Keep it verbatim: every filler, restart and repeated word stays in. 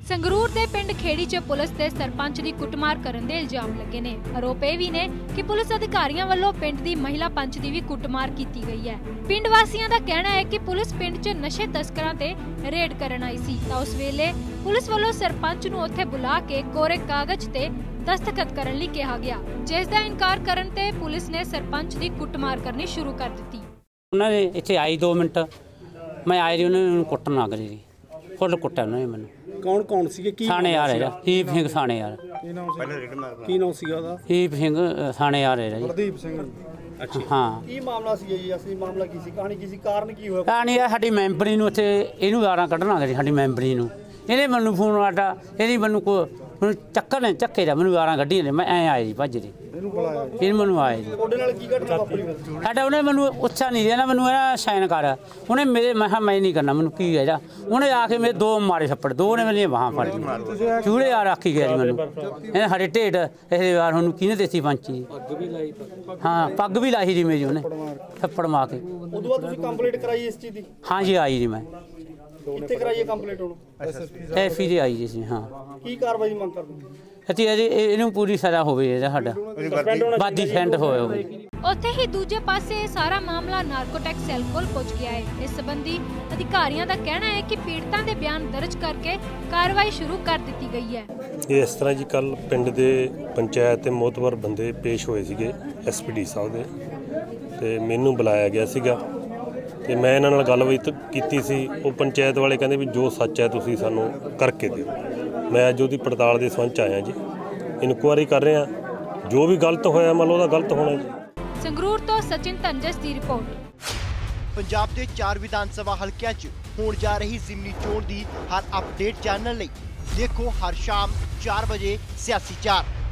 संगरूर के पिंड खेड़ी च पुलिस ते सरपंच की कुटमार करन दे इल्जाम लगे ने। आरोप यह भी ने कि पुलिस अधिकारियों वालों पिंड की महिला पंच की भी कुटमार की गई है। पिंड वासियों का कहना है कि पुलिस पिंड च नशे तस्करां ते रेड करन आई सी तां उस वेले पुलिस वालों सरपंच नूं उत्थे बुला के कोरे कागज ते दस्तखत करन लई कहा गया, जिस दा इनकार करन ते पुलिस ने सरपंच की कुटमार करनी शुरू कर दी। उन्होंने इत्थे आई दो मिनट मैं आई रही उन्होंने कुट्टन लग रही फुल कुट्टिया उन्होंने मैनू। कौन कौन सी की थाने यार है हीप सिंह थाने यार की नाम सी ओदा हीप सिंह थाने यार है जी प्रदीप सिंह। अच्छा हाँ की मामला सी जी असली मामला की सी कहानी की सी कारण की होया कहानी है साडी मैंबरी नूं उत्थे इहनूं गारां कढणा गई साडी मैंबरी नूं इहने मैनूं फोन आटा इहदी मैनूं को ਚੱਕਰ ਨੇ ਚੱਕੇ ਦਾ ਮੈਨੂੰ ਗਾਲਾਂ ਕੱਢੀਆਂ ਨੇ मैं ਐ ਆਏ ਜੀ ਭੱਜ ਰਹੀ ਇਹਨੂੰ ਮੈਨੂੰ ਆਏ ਜੀ ਤੁਹਾਡੇ ਨਾਲ ਕੀ ਘਟਨਾ ਵਾਪਰੀ ਸਾਡਾ ਉਹਨੇ ਮੈਨੂੰ ਉੱਚਾ ਨਹੀਂ ਦੇਣਾ ਮੈਨੂੰ ਇਹ ਸਾਈਨ ਕਰ ਉਹਨੇ ਮੇਰੇ ਮੈਂ ਕਿਹਾ ਮੈਂ ਨਹੀਂ ਕਰਨਾ ਮੈਨੂੰ ਕੀ ਹੈ ਜਾ ਉਹਨੇ ਆ ਕੇ ਮੇਰੇ ਦੋ ਮਾਰੇ ਥੱਪੜ ਦੋ ਨੇ ਮੇਰੀਆਂ ਬਾਹਾਂ ਫੜ ਲਈਆਂ ਚੂੜੇ ਆ ਰੱਖੀ ਗਿਆ ਜੀ ਮੈਨੂੰ ਇਹ ਸਾਡੇ ਢੇਡ ਇਹ ਵਾਰ ਹੁਣ ਕਿਹਨੇ ਦੇਤੀ ਪੰਚੀ ਪੱਗ ਵੀ ਲਾਈ ਹਾਂ ਪੱਗ ਵੀ ਲਾਈ ਜੀ ਮੇਰੀ ਉਹਨੇ ਥੱਪੜ ਮਾਰ ਕੇ ਉਦੋਂ ਬਾਅਦ ਤੁਸੀਂ ਕੰਪਲੀਟ ਕਰਾਈ ਇਸ ਚੀਜ਼ ਦੀ ਹਾਂ ਜੀ ਆਈ ਜੀ ਮੈਂ कितने कराइए कंप्लीट होनो एसपी दी आई जी हां की कार्रवाई मांग कर दो अति अजे इनु पूरी सजा होवे जेड़ा साडा बादी सेंड होवे होवे ਉੱਥੇ ਹੀ ਦੂਜੇ ਪਾਸੇ ਇਹ ਸਾਰਾ ਮਾਮਲਾ ਨਾਰਕੋਟਿਕ ਸੈੱਲ ਕੋਲ ਪਹੁੰਚ ਗਿਆ ਹੈ। ਇਸ ਸੰਬੰਧੀ ਅਧਿਕਾਰੀਆਂ ਦਾ ਕਹਿਣਾ ਹੈ ਕਿ ਪੀੜਤਾਂ ਦੇ ਬਿਆਨ ਦਰਜ ਕਰਕੇ ਕਾਰਵਾਈ ਸ਼ੁਰੂ ਕਰ ਦਿੱਤੀ ਗਈ ਹੈ। ਇਹ ਇਸ ਤਰ੍ਹਾਂ ਜੀ ਕੱਲ ਪਿੰਡ ਦੇ ਪੰਚਾਇਤ ਤੇ ਮੋਤਬਰ ਬੰਦੇ ਪੇਸ਼ ਹੋਏ ਸੀਗੇ ਐਸਪੀਡੀ ਸਾਹਿਬ ਦੇ ਤੇ ਮੈਨੂੰ ਬੁਲਾਇਆ ਗਿਆ ਸੀਗਾ ਤੇ ਮੈਂ ਇਹਨਾਂ ਨਾਲ ਗੱਲਬਾਤ ਕੀਤੀ ਸੀ। ਉਹ ਪੰਚਾਇਤ ਵਾਲੇ ਕਹਿੰਦੇ ਵੀ ਜੋ ਸੱਚ ਹੈ ਤੁਸੀਂ ਸਾਨੂੰ ਕਰਕੇ ਦਿਓ। ਮੈਂ ਅੱਜ ਉਹਦੀ ਪੜਤਾਲ ਦੇ ਸੰਬੰਧ 'ਚ ਆਇਆ ਜੀ ਇਨਕੁਆਇਰੀ ਕਰ ਰਹੇ ਹਾਂ ਜੋ ਵੀ ਗਲਤ ਹੋਇਆ ਮੰਨ ਲਓ ਉਹਦਾ ਗਲਤ ਹੋਣਾ ਜੀ। ਸੰਗਰੂਰ ਤੋਂ ਸਚਿਨ ਧੰਜਸ ਦੀ ਰਿਪੋਰਟ। ਪੰਜਾਬ ਦੇ ਚਾਰ ਵਿਧਾਨ ਸਭਾ ਹਲਕਿਆਂ 'ਚ ਹੋਣ ਜਾ ਰਹੀ ਜ਼ਿਮਨੀ ਚੋਣ ਦੀ ਹਰ ਅਪਡੇਟ ਜਾਣਨ ਲਈ ਦੇਖੋ ਹਰ ਸ਼ਾਮ ਚਾਰ ਵਜੇ ਸਿਆਸੀ ਚਾਰ।